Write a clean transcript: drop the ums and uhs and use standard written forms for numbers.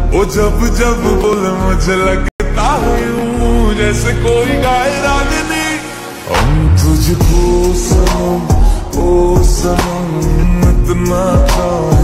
वो जब जब बोले मुझे लगता है यूं जैसे कोई गाए रागनी। हम तुझको सनम, ओ सनम इतना था